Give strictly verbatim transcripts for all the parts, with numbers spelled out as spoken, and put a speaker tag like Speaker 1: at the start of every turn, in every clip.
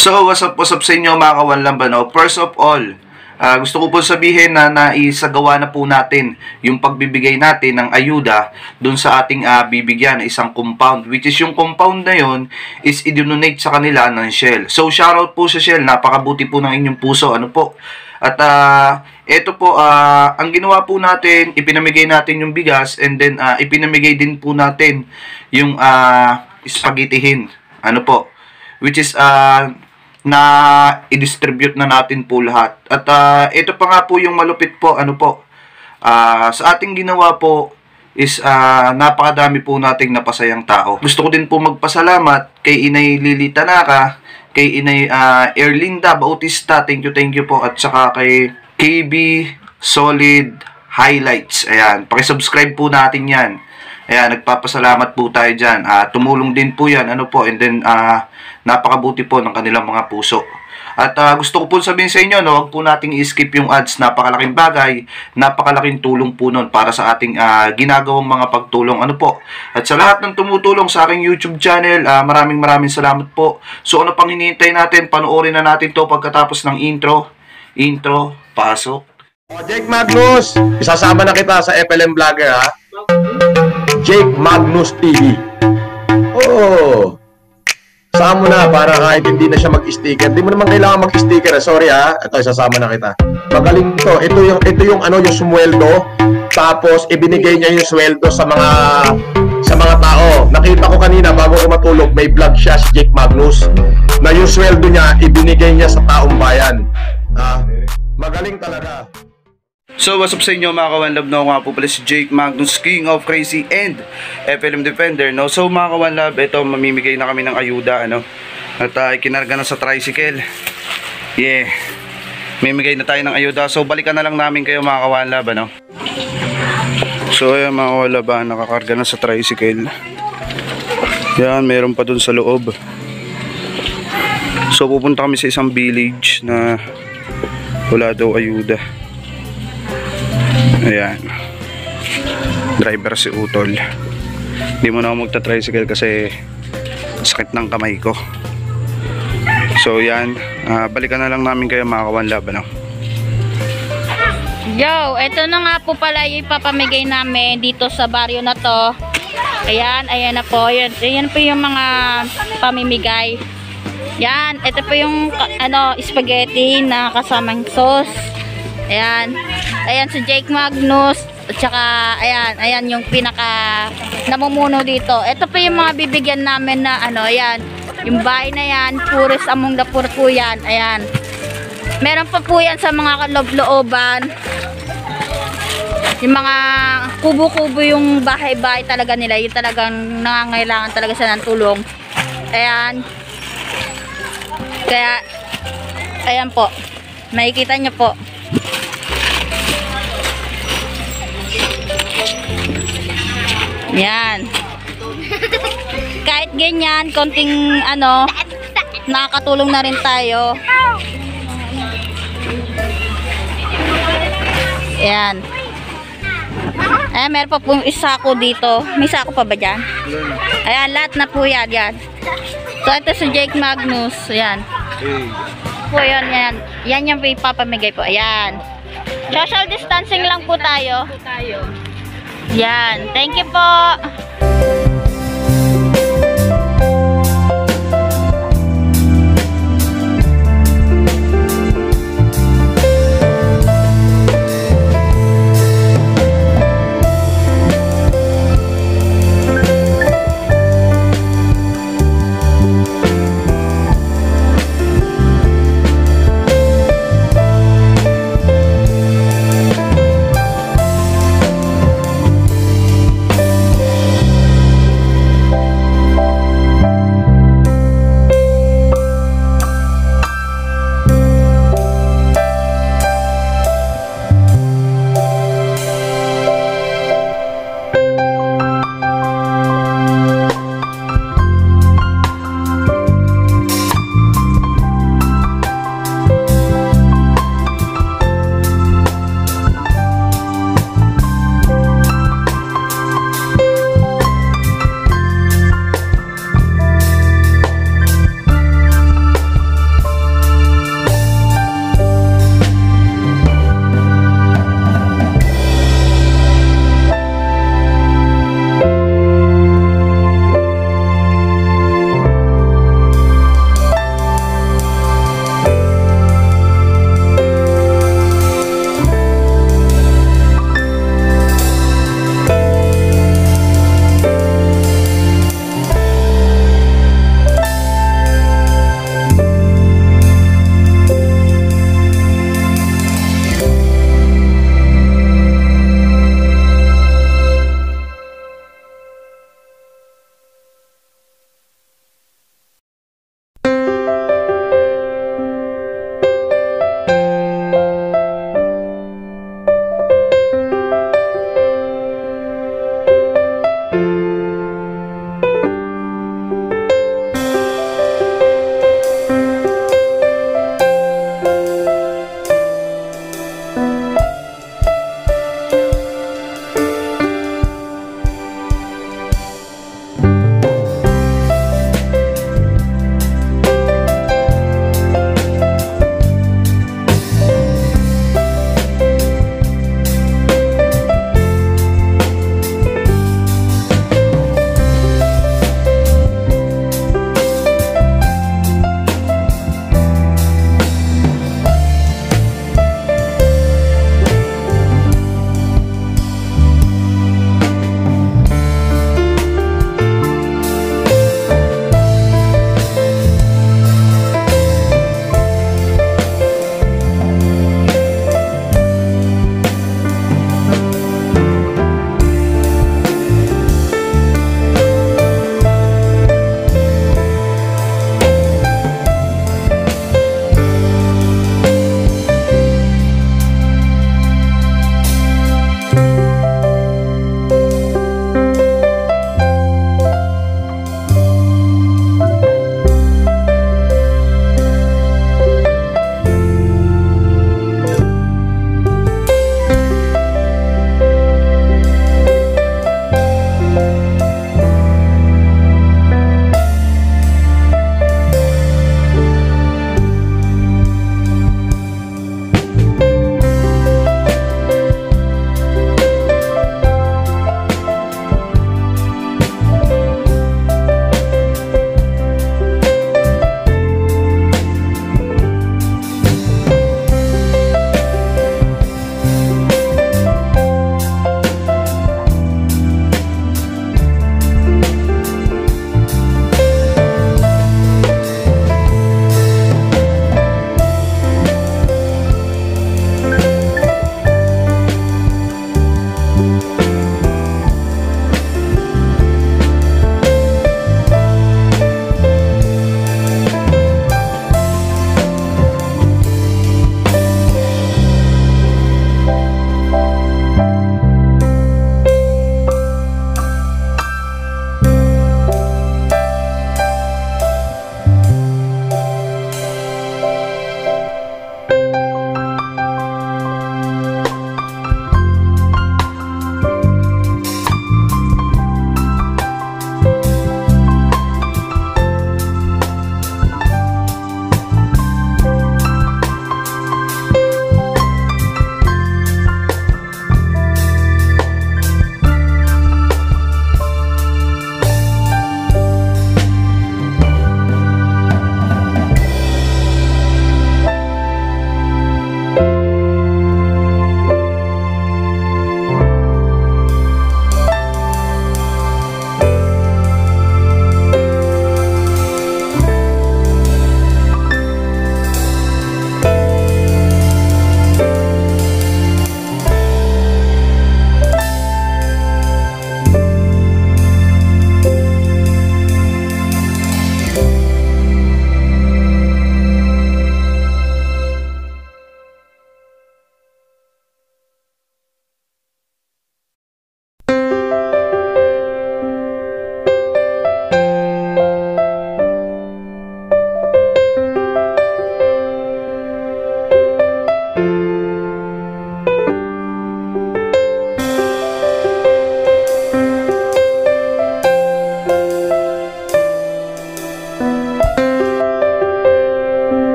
Speaker 1: So, what's up, what's up sa inyo mga kawanlambano? First of all, uh, gusto ko po sabihin na naisagawa na po natin yung pagbibigay natin ng ayuda dun sa ating uh, bibigyan na isang compound. Which is yung compound na yon is i-donate sa kanila ng Shell. So, shoutout po sa Shell. Napakabuti po ng inyong puso. Ano po? At uh, ito po, uh, ang ginawa po natin, ipinamigay natin yung bigas and then uh, ipinamigay din po natin yung uh, spaghettihin. Ano po? Which is uh, na i-distribute na natin po lahat. At uh, ito pa nga po yung malupit po, ano po, uh, sa ating ginawa po is uh, napakadami po nating napasayang tao. Gusto ko din po magpasalamat kay Inay Lily Tanaka, kay Inay uh, Erlinda Bautista, thank you, thank you po, at saka kay K B Solid Highlights. Ayan, pakisubscribe po natin yan. Ayan, nagpapasalamat po tayo dyan. Uh, tumulong din po yan, ano po, and then, uh, napakabuti po ng kanilang mga puso. At uh, gusto ko po sabihin sa inyo, no, huwag po nating i-skip yung ads. Napakalaking bagay, napakalaking tulong po nun para sa ating uh, ginagawang mga pagtulong. Ano po? At sa lahat ng tumutulong sa aking YouTube channel, uh, maraming maraming salamat po. So ano pang hinihintay natin? Panoorin na natin to pagkatapos ng intro. Intro, pasok.
Speaker 2: Oh, Jake Magnus, isasama na kita sa F L M Vlogger, ha? Jake Magnus T V. Oh, sama mo na para kahit hindi na siya mag-sticker. Hindi mo naman kailangan mag-sticker. Sorry ha. Ito, isasama na kita. Magaling to. Ito yung ito yung ano yung sweldo. Tapos ibinigay niya yung sweldo sa mga sa mga tao. Nakita ko kanina bago ko matulog, may vlog siya si Jake Magnus na yung sweldo niya ibinigay niya sa taong bayan. Ah, magaling talaga.
Speaker 1: So, what's up sa inyo mga kawanlab, no? Nga po pala si Jake Magnus, King of Crazy and F L M Defender, no? So, mga kawanlab, ito, mamimigay na kami ng ayuda, ano? At uh, ikinarga na sa tricycle. Yeah. Mamimigay na tayo ng ayuda. So, balikan na lang namin kayo mga kawanlab, ano? So, ayan mga kawanlab, ah, nakakarga na sa tricycle. Yan, meron pa dun sa loob. So, pupunta kami sa isang village na wala daw ayuda. Ayan, driver si Utol. Hindi mo na ako magta-tricycle kasi sakit ng kamay ko. So yan, uh, balikan na lang namin kayo mga kawanlab, ano?
Speaker 3: Yo, eto na nga po pala yung ipapamigay namin dito sa baryo na to. Ayan, ayan na po. Ayan, ayan po yung mga pamimigay. Yan, ito po yung ano, spaghetti na kasamang sauce. Ayan. Ayan si Jake Magnus. At saka, ayan, ayan yung pinaka namumuno dito. Ito pa yung mga bibigyan namin na ano, ayan. Yung bahay na yan, Puris Among the Poor po yan. Ayan. Meron pa po yan sa mga kaloob-looban. Yung mga kubo-kubo yung bahay-bahay talaga nila. Yung talagang nangangailangan talaga sila ng tulong. Ayan. Kaya, ayan po. Makikita nyo po. Yan. Kahit ganyan, konting ano, nakakatulong na rin tayo. Yan. Ayan, meron pa po yung isako dito. May sako pa ba dyan? Ayan, lahat na po yan. Yan. So, ito si Jake Magnus. Ayan. Po yan, yan. Yan yung ipapamigay po. Ayan. Social distancing lang po tayo. Yan. Thank you po.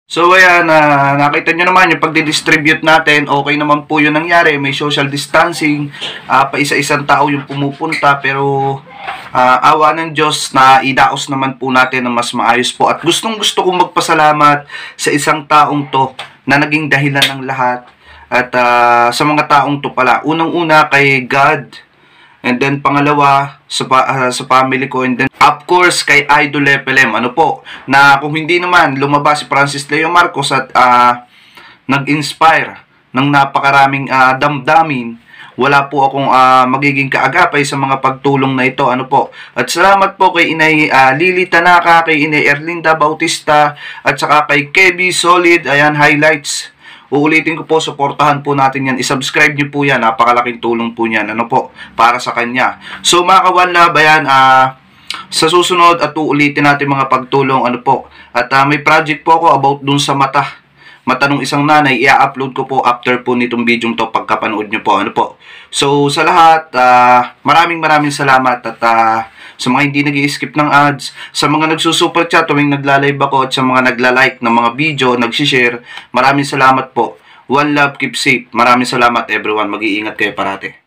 Speaker 1: So ayan, uh, nakita nyo naman yung pagdidistribute natin, okay naman po yung nangyari, may social distancing, uh, pa isa-isang tao yung pumupunta, pero uh, awa ng Diyos na idaos naman po natin ng mas maayos po. At gustong gusto kong magpasalamat sa isang taong to na naging dahilan ng lahat. At uh, sa mga taong to pala, unang-una kay God, and then pangalawa sa, uh, sa family ko, and then of course kay Idol F L M, ano po, na kung hindi naman lumabas si Francis Leo Marcos at uh, nag-inspire ng napakaraming uh, damdamin, wala po akong uh, magiging kaagapay sa mga pagtulong na ito, ano po. At salamat po kay Inay uh, Lily Tanaka, kay Inay Erlinda Bautista, at saka kay Kevin Solid. Ayan, highlights. Uulitin ko po, suportahan po natin yan. I-subscribe nyo po yan. Napakalaking tulong po yan. Ano po? Para sa kanya. So mga ka-One Love, ayan, uh, sa susunod at uulitin natin mga pagtulong. Ano po? At uh, may project po ako about dun sa mata. Mata ng isang nanay. I-upload ko po after po nitong video to pagkapanood nyo po. Ano po? So sa lahat, uh, maraming maraming salamat. At uh, sa mga hindi nag-i-skip ng ads, sa mga nagsusuper chat tuwing nagla-live ako, at sa mga nagla-like ng mga video, nag-share, maraming salamat po. One love, keep safe. Maraming salamat everyone. Mag-iingat kayo parate.